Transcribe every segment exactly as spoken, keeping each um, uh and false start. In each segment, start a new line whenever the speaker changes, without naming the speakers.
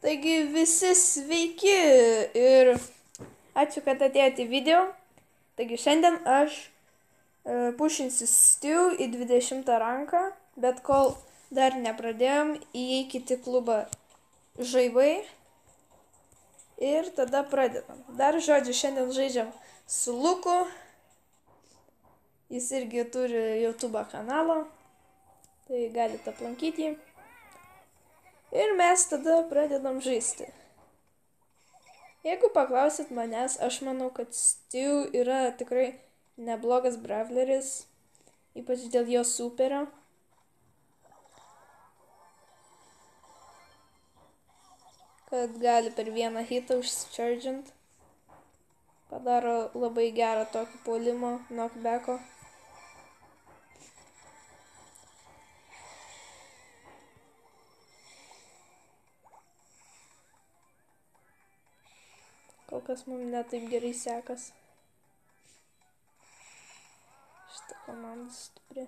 Taigi visi sveiki ir ačiū, kad atėjote į video. Taigi šiandien aš e, pušinsiu Stew į dvidešimtą ranką, bet kol dar nepradėjom, įeikite į klubą Žaibai ir tada pradedam. Dar žodžiu, šiandien žaidžiam su Luku. Jis irgi turi YouTube kanalą, tai galite aplankyti jį. Ir mes tada pradedam žaisti. Jeigu paklausit manęs, aš manau, kad Stew yra tikrai neblogas brawleris, ypač dėl jo superio. Kad gali per vieną hitą užsichargint. Padaro labai gerą tokį puolimo knockbacko. Kol kas mums netaip gerai sekas. Šitą komandą stipri.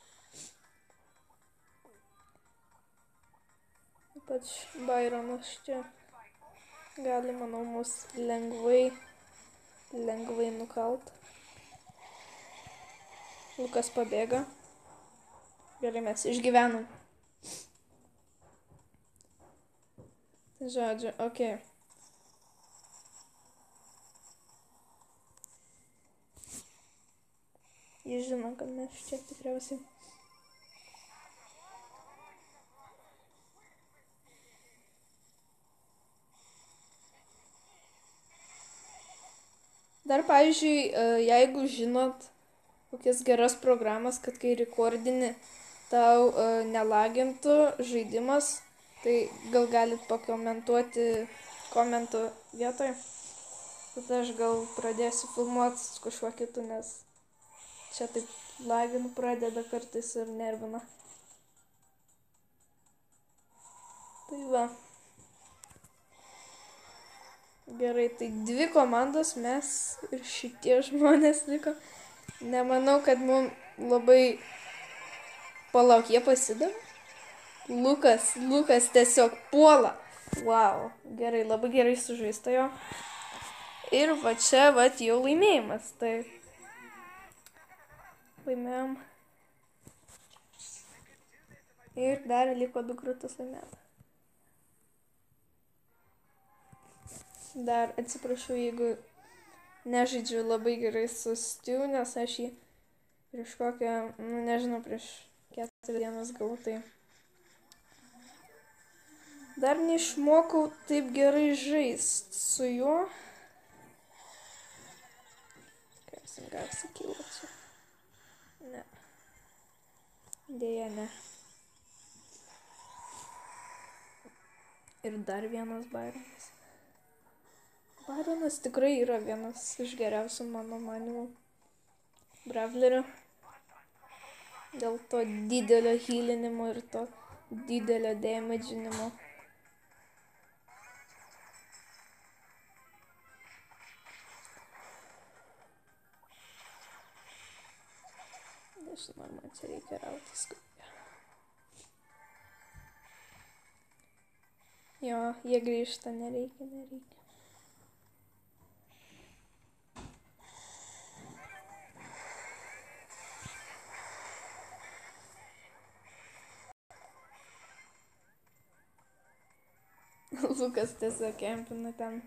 Ypač Byronas čia gali, manau, mus lengvai, lengvai nukalt. Lukas pabėga. Gerai, mes išgyvenom. Žodžiu, okei. Okay. Jis žino, kad mes čia tikriausiai. Dar, pavyzdžiui, jeigu žinot kokias geras programas, kad kai rekordini tau nelagintų žaidimas, tai gal galit pakomentuoti komentų vietoje. Tada aš gal pradėsiu filmuoti su kažkuo kitu, nes čia taip laginu pradeda kartais ir nervina. Tai va. Gerai, tai dvi komandos mes ir šitie žmonės liko. Nemanau, kad mums labai palauk, jie pasidavė. Lukas, Lukas tiesiog puola. Wow, gerai, labai gerai sužaista jo. Ir va čia, va, jau laimėjimas. Tai laimėjom. Ir dar liko du kartus laimėti. Dar atsiprašau, jeigu nežaidžiu labai gerai su Stew, nes aš jį prieš kokią, nu nežinau, prieš keturias dienas gavau, tai dar neišmokau taip gerai žaist su juo. Kaip gal sakyla čia. Ne. Dėja, ne. Ir dar vienas Byronas. Byronas tikrai yra vienas iš geriausių mano manymų brawlerių. Dėl to didelio healinimo ir to didelio damaginimo. Nežinau, ar man čia reikia rautis. Jo, jie grįžta, nereikia, nereikia. Lukas tiesiog kempina ten.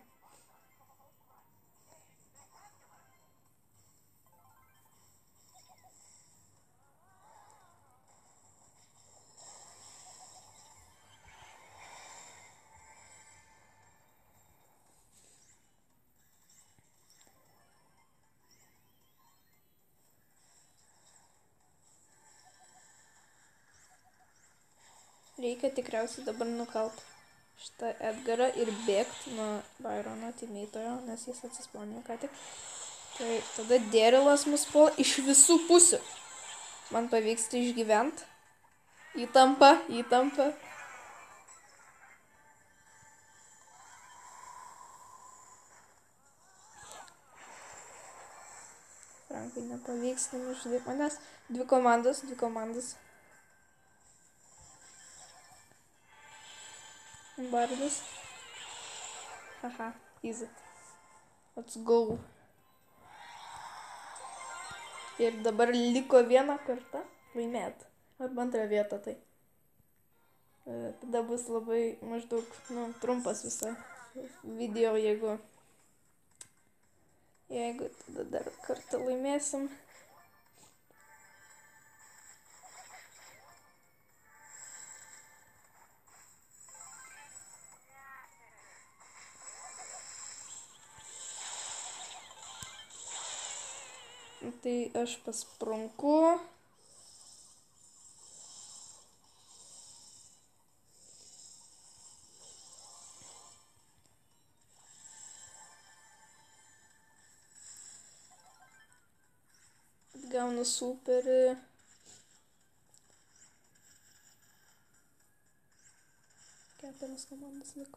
Reikia tikriausiai dabar nukalt šitą Edgarą ir bėgti nuo Byrono teammeitojo, nes jis atsispaunino ką tik. Tai tada Darylas mus puola iš visų pusių. Man pavyksta išgyvent. Įtampa, įtampa. Frankai nepavyks nužudyti manęs. Dvi komandos, dvi komandos. Bardas. Haha, easy. Let's go. Ir dabar liko vieną kartą laimėti. Arba antrą vietą tai. Tada bus labai maždaug, nu, trumpas visą video, jeigu... Jeigu tada dar kartą laimėsim. Tai aš pasprunku. Gaunu superį. Keturias komandas liko.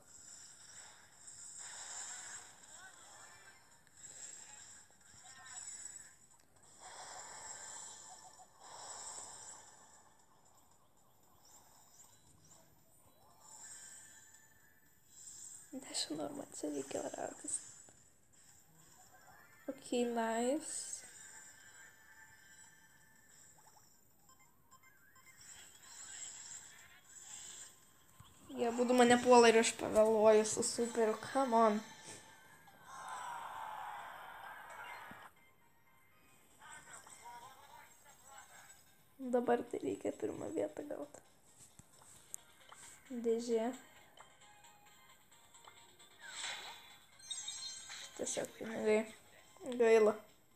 Nežinau, man čia reikia rautis. Ok, nice. Jie būtų mane puola ir aš pavėluoju su superiu, come on. Dabar tai reikia pirmą vietą gauti. Dėžė. Tiesiog pinigai. Gaila.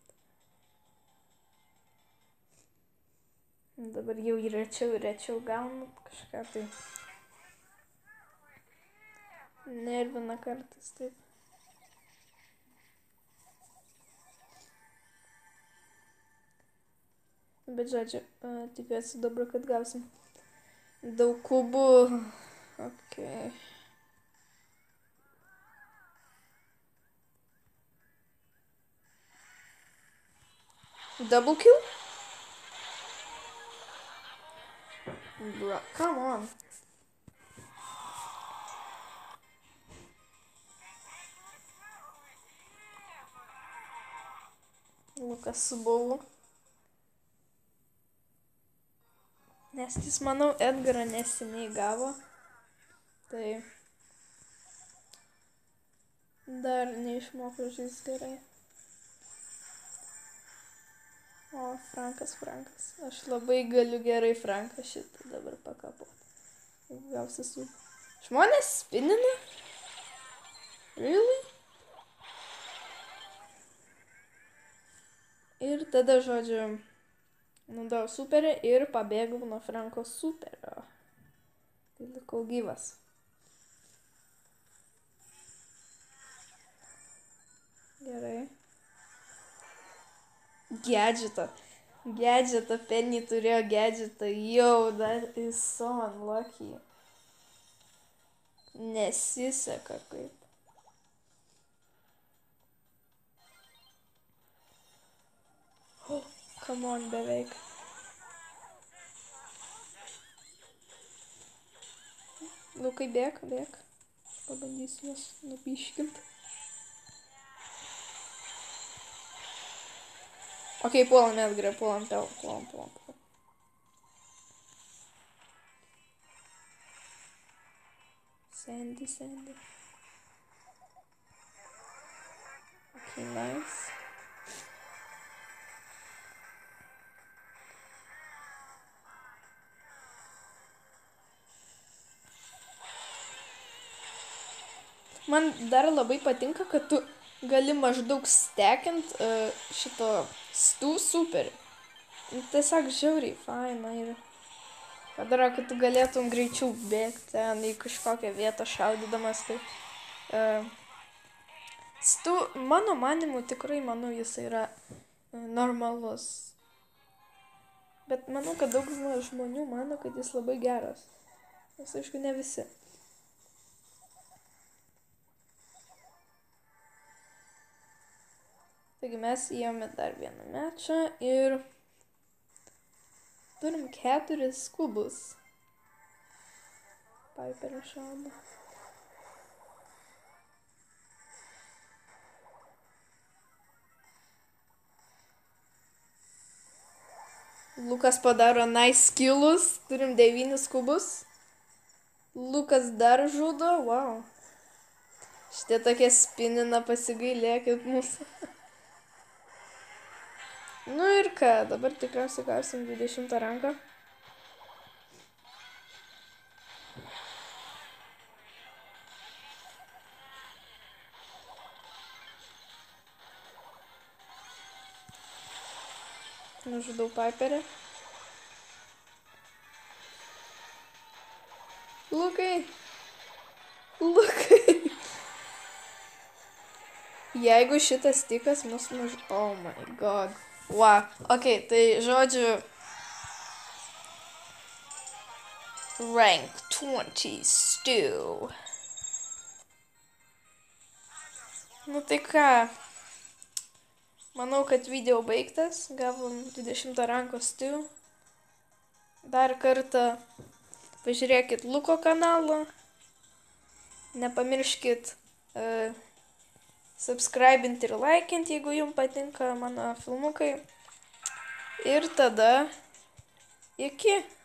Dabar jau rečiau ir rečiau gaunu kažką tai. Nervina kartais taip. Bet žodžiu, tikiuosi dabar, kad gausim daug kubų. Ok. Double kill? Bro, come on. Lukas su baulu. Nes jis, manau, Edgarą neseniai gavo. Tai dar neišmoko žaisti gerai. O, Frankas, Frankas. Aš labai galiu gerai Franką šitą dabar pakapoti. Jeigu gausi su... Žmonės spinina? Really? Ir tada, žodžiu, naudojau superį ir pabėgau nuo Franko superio. Tai likau gyvas. Gerai. Gadgetą. Gadgetą, Penny turėjo gadgetą. Yo, that is so unlucky. Nesiseka kaip. Oh, come on, beveik. Lukai, bėk, bėk. Pabandysiu juos nupiškinti. Ok, puolam Edgarą, puolam, puolam, puolam, puolam. Sandy, Sandy. Ok, nice. Man dar labai patinka, kad tu gali maždaug stekint uh, šito stu superį. Tiesiog žiauriai faina ir padaro, kad tu galėtum greičiau bėgti ten į kažkokią vietą šaudydamas. Tai, uh, stu, mano manimu, tikrai manau, jis yra uh, normalus. Bet manau, kad daug žmonių mano, kad jis labai geras. Nes aišku, ne visi. Taigi mes įėjome dar vieną mečą ir turim keturis kubus. Piperį šaudo. Lukas padaro nice skillus. Turim devynis kubus. Lukas dar žudo. Wow. Šitie tokie spinina, pasigailėkit mūsų. Nu ir ką, dabar tikriausiai gausim dvidešimtą ranką. Nužudau Piperį. Lukai. Lukai. Jeigu šitas tikas mus nuž... Oh my god. Wow. Ok, tai žodžiu... Rank twenty stew. Nu tai ką... Manau, kad video baigtas, gavom dvidešimtą ranko stew. Dar kartą pažiūrėkit Luko kanalą. Nepamirškit uh, subscribinti ir laikinti, jeigu jums patinka mano filmukai. Ir tada iki.